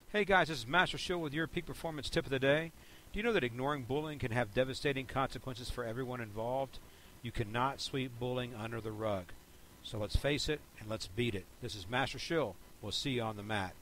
Hey guys, this is Master Schill with your peak performance tip of the day. Do you know that ignoring bullying can have devastating consequences for everyone involved? You cannot sweep bullying under the rug. So let's face it and let's beat it. This is Master Schill. We'll see you on the mat.